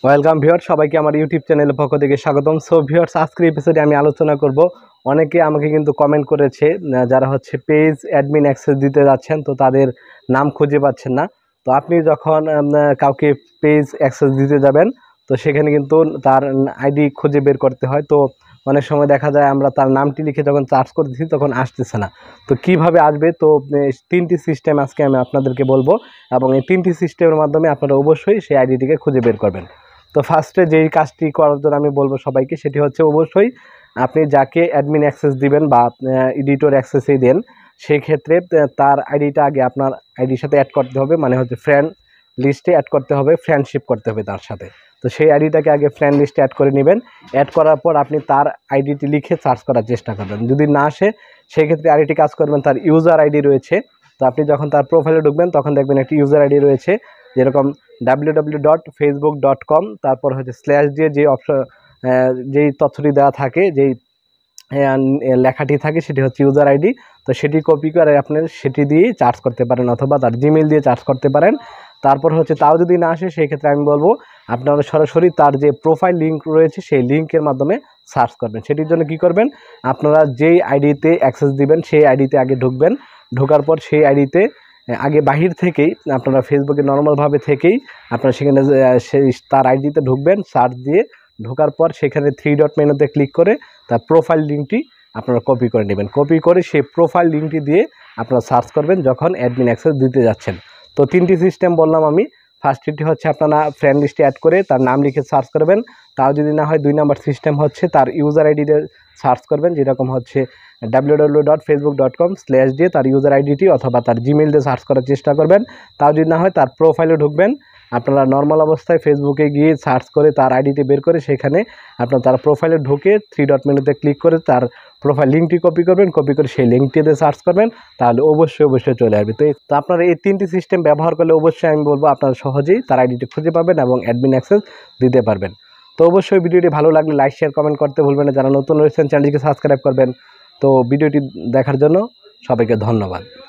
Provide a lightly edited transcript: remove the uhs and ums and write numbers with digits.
Welcome viewers, সবাইকে আমার YouTube চ্যানেলের পক্ষ থেকে স্বাগতম। সো ভিউয়ার্স, আজকের এপিসোডে আমি আলোচনা করব, অনেকে আমাকে কিন্তু কমেন্ট করেছে যারা হচ্ছে পেজ অ্যাডমিন অ্যাক্সেস দিতে যাচ্ছেন, তো তাদের নাম খুঁজে পাচ্ছেন না। তো আপনি যখন কাউকে পেজ অ্যাক্সেস দিতে যাবেন, তো সেখানে কিন্তু তার আইডি খুঁজে বের করতে হয়। তো অনেক সময় দেখা যায় আমরা তার নামটি লিখে যখন সার্চ করতেছি তখন আসতেছে না। তো কিভাবে আসবে, তো তিনটি সিস্টেম আজকে আমি আপনাদেরকে বলবো, এবং এই তিনটি সিস্টেমের মাধ্যমে আপনারা অবশ্যই সেই আইডিটিকে খুঁজে বের করবেন। তো ফার্স্টে যেই কাজটি করার জন্য আমি বলবো সবাইকে, সেটি হচ্ছে অবশ্যই আপনি যাকে অ্যাডমিন অ্যাক্সেস দিবেন বা এডিটর অ্যাক্সেসই দেন, সেই ক্ষেত্রে তার আইডিটা আগে আপনার আইডির সাথে অ্যাড করতে হবে, মানে হচ্ছে ফ্রেন্ড লিস্টে অ্যাড করতে হবে, ফ্রেন্ডশিপ করতে হবে তার সাথে। তো সেই আইডিটাকে আগে ফ্রেন্ড লিস্টে অ্যাড করে নেবেন। অ্যাড করার পর আপনি তার আইডিটি লিখে সার্চ করার চেষ্টা করবেন। যদি না আসে, সেই ক্ষেত্রে আইডিটি কাজ করবেন, তার ইউজার আইডি রয়েছে। তো আপনি যখন তার প্রোফাইলে ঢুকবেন তখন দেখবেন একটি ইউজার আইডি রয়েছে, যেরকম www.facebook.com, তারপর হচ্ছে স্ল্যাশ দিয়ে যে অপশন, যেই তথ্যটি দেওয়া থাকে, যেই লেখাটি থাকে, সেটি হচ্ছে ইউজার আইডি। তো সেটি কপি করে আপনি সেটি দিয়েই চার্জ করতে পারেন, অথবা তার জিমেল দিয়ে চার্জ করতে পারেন। তারপর হচ্ছে তাও যদি না আসে, সেই ক্ষেত্রে আমি বলবো আপনারা সরাসরি তার যে প্রোফাইল লিঙ্ক রয়েছে সেই লিঙ্কের মাধ্যমে সার্চ করবেন। সেটির জন্য কি করবেন, আপনারা যেই আইডিতে অ্যাক্সেস দিবেন সেই আইডিতে আগে ঢুকবেন। ঢোকার পর সেই আইডিতে আগে বাহির থেকেই আপনারা ফেসবুকে নর্মালভাবে থেকেই আপনারা সেখানে সেই তার আইডিতে ঢুকবেন। সার্চ দিয়ে ঢোকার পর সেখানে 3 ডট মেনুতে ক্লিক করে তার প্রোফাইল লিঙ্কটি আপনারা কপি করে নেবেন। কপি করে সেই প্রোফাইল লিঙ্কটি দিয়ে আপনারা সার্চ করবেন যখন অ্যাডমিন অ্যাক্সেস দিতে যাচ্ছেন। তো তিনটি সিস্টেম বললাম আমি। ফার্স্টটি হচ্ছে আপনারা ফ্রেন্ড লিস্টে অ্যাড করে তার নাম লিখে সার্চ করবেন। তাও যদি না হয়, 2 নাম্বার সিস্টেম হচ্ছে তার ইউজার আইডি দিয়ে সার্চ করবেন, যেরকম হচ্ছে www.facebook.com স্ল্যাশ দিয়ে তার ইউজার আইডিটি অথবা তার জিমেল দিয়ে সার্চ করার চেষ্টা করবেন। তাও যদি না হয়, তার প্রোফাইলে ঢুকবেন। আপনারা নর্মাল অবস্থায় ফেসবুকে গিয়ে সার্চ করে তার আইডিটি বের করে সেখানে আপনার তার প্রোফাইলে ঢুকে 3 ডট মেনুতে ক্লিক করে তার প্রোফাইল লিঙ্কটি কপি করবেন। কপি করে সেই লিঙ্কটিতে সার্চ করবেন, তাহলে অবশ্যই চলে আসবে। তো আপনারা এই তিনটি সিস্টেম ব্যবহার করলে অবশ্যই আমি বলবো আপনারা সহজেই তার আইডিটি খুঁজে পাবেন এবং অ্যাডমিন অ্যাক্সেস দিতে পারবেন। তো অবশ্যই ভিডিওটি ভালো লাগলে লাইক, শেয়ার, কমেন্ট করতে ভুলবেন না। যারা নতুন রয়েছেন চ্যানেলটিকে সাবস্ক্রাইব করবেন। তো ভিডিওটি দেখার জন্য সবাইকে ধন্যবাদ।